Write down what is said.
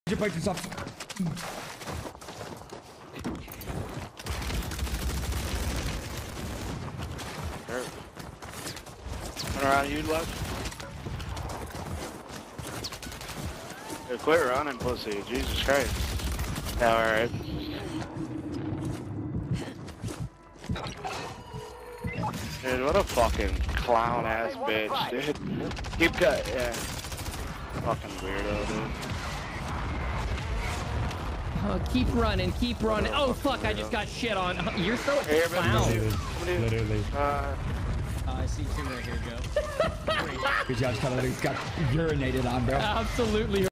You break yourself. Run around you, left. Hey, quit running, pussy. Jesus Christ. Yeah, alright. Dude, what a fucking clown ass bitch, dude. Keep cut, yeah. Fucking weirdo, dude. Oh, keep running, keep running. Oh fuck, I just got shit on. You're so clown. Literally. I see two right here, Joe. Good job, Caldera. He's got urinated on, bro. Absolutely.